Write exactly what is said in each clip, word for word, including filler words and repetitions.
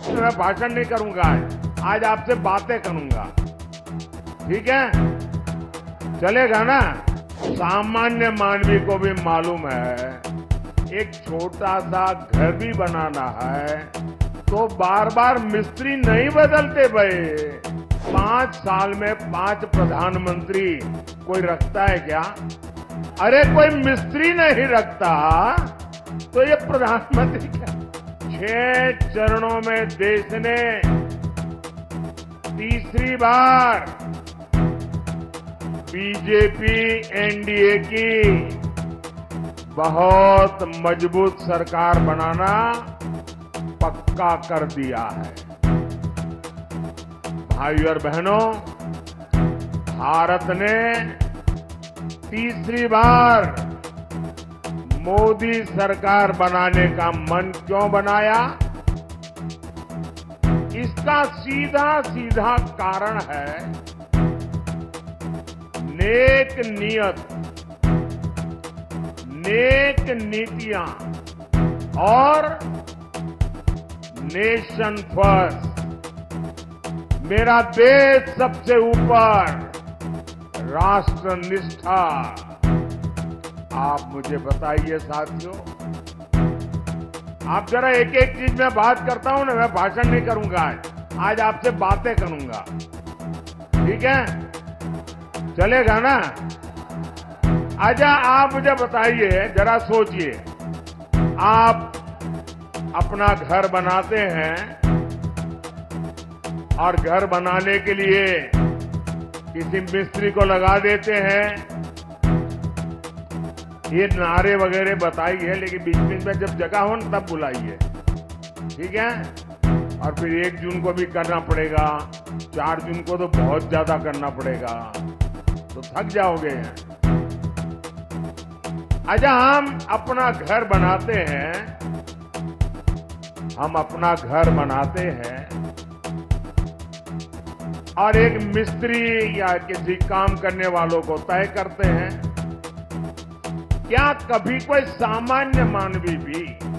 मैं भाषण नहीं करूंगा आज आज आपसे बातें करूंगा। ठीक है, चलेगा ना? सामान्य मानवी को भी मालूम है एक छोटा सा घर भी बनाना है तो बार बार मिस्त्री नहीं बदलते भाई। पांच साल में पांच प्रधानमंत्री कोई रखता है क्या? अरे कोई मिस्त्री नहीं रखता तो ये प्रधानमंत्री क्या? छह चरणों में देश ने तीसरी बार बीजेपी एनडीए की बहुत मजबूत सरकार बनाना पक्का कर दिया है। भाइयों और बहनों, भारत ने तीसरी बार मोदी सरकार बनाने का मन क्यों बनाया? इसका सीधा सीधा कारण है नेक नियत, नेक नीतियां और नेशन फर्स्ट, मेरा देश सबसे ऊपर, राष्ट्र निष्ठा। आप मुझे बताइए साथियों, आप जरा एक एक चीज में बात करता हूं ना, मैं भाषण नहीं करूंगा आज आज आपसे बातें करूंगा। ठीक है, चलेगा ना? अच्छा, आप मुझे बताइए, जरा सोचिए, आप अपना घर बनाते हैं और घर बनाने के लिए किसी मिस्त्री को लगा देते हैं। ये नारे वगैरह बताइए, लेकिन बीच बीच में जब जगह हो ना तब बुलाइए। ठीक है, और फिर एक जून को भी करना पड़ेगा, चार जून को तो बहुत ज्यादा करना पड़ेगा, तो थक जाओगे। अच्छा, हम अपना घर बनाते हैं, हम अपना घर बनाते हैं और एक मिस्त्री या किसी काम करने वालों को तय करते हैं। क्या कभी कोई सामान्य मानवी भी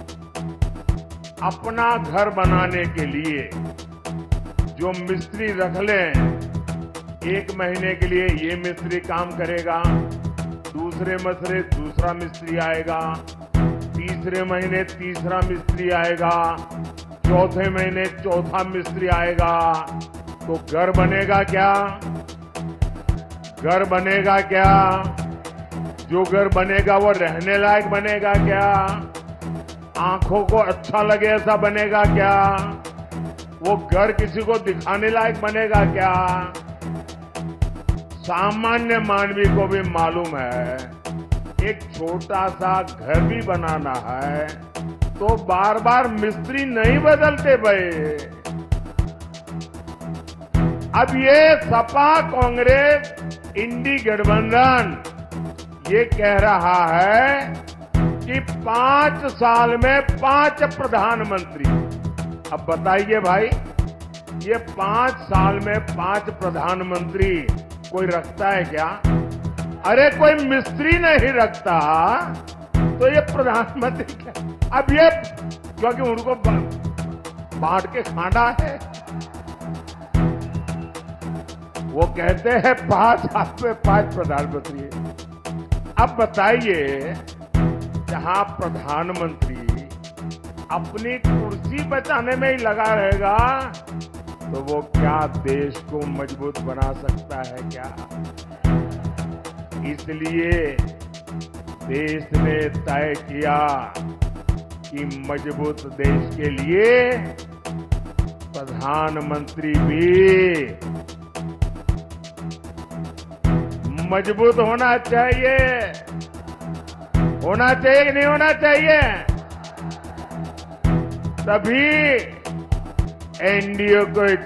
अपना घर बनाने के लिए जो मिस्त्री रख लें, एक महीने के लिए ये मिस्त्री काम करेगा, दूसरे महीने दूसरा मिस्त्री आएगा, तीसरे महीने तीसरा मिस्त्री आएगा, चौथे महीने चौथा मिस्त्री आएगा, तो घर बनेगा क्या? घर बनेगा क्या? जो घर बनेगा वो रहने लायक बनेगा क्या? आंखों को अच्छा लगे ऐसा बनेगा क्या? वो घर किसी को दिखाने लायक बनेगा क्या? सामान्य मानवी को भी मालूम है एक छोटा सा घर भी बनाना है तो बार बार मिस्त्री नहीं बदलते भाई। अब ये सपा कांग्रेस इंडी गठबंधन ये कह रहा है कि पांच साल में पांच प्रधानमंत्री। अब बताइए भाई, ये पांच साल में पांच प्रधानमंत्री कोई रखता है क्या? अरे कोई मिस्त्री नहीं रखता तो ये प्रधानमंत्री क्या? अब ये क्योंकि उनको बांट के खाना है, वो कहते हैं पांच साल में पांच प्रधानमंत्री। अब बताइए, जहां प्रधानमंत्री अपनी कुर्सी बचाने में ही लगा रहेगा तो वो क्या देश को मजबूत बना सकता है क्या? इसलिए देश ने तय किया कि मजबूत देश के लिए प्रधानमंत्री भी मजबूत होना चाहिए। होना चाहिए कि नहीं होना चाहिए? तभी एनडीए को